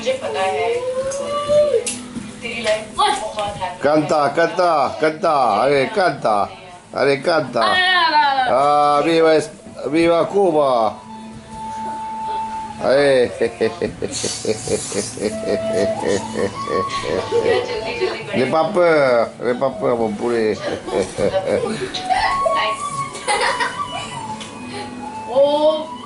मुझे पता है तेरी लाइफ बहुत हैप्पी Canta, अरे canta. Ah, viva Cuba. Les pas peur, mon poulet. ओ